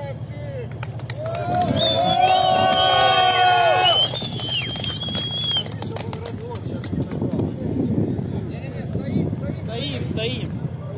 Стоим.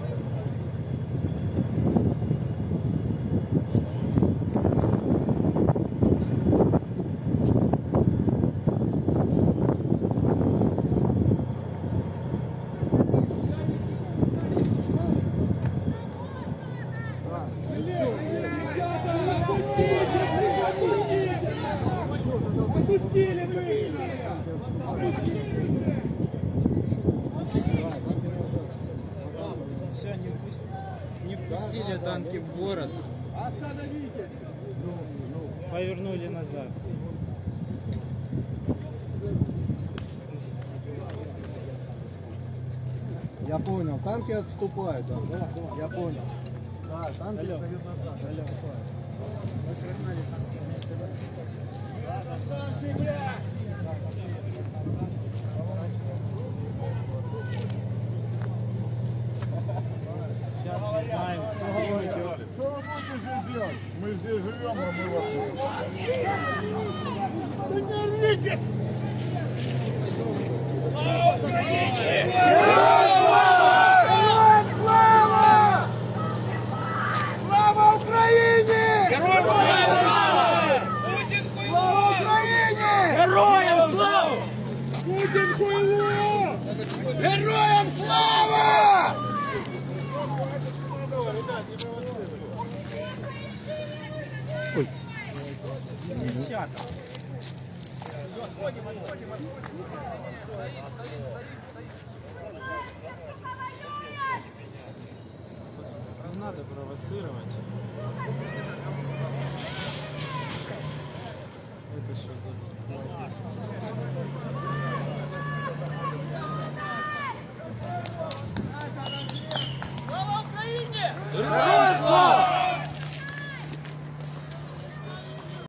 Все, не впустили танки в город. Остановите! Повернули назад. Я понял, танки отступают, да? Я понял. Да, танки отступают назад. Сейчас не знаем. Что вы будете здесь делать? Мы здесь живем, а мы вас не. Да не рвите! Слава Украине! Героям слава! Слава Украине! Героям слава! Путин хуйло! Украине! Героям слава! Путин хуйло! Героям слава! Не надо провоцировать. Это что за... Слава Україні!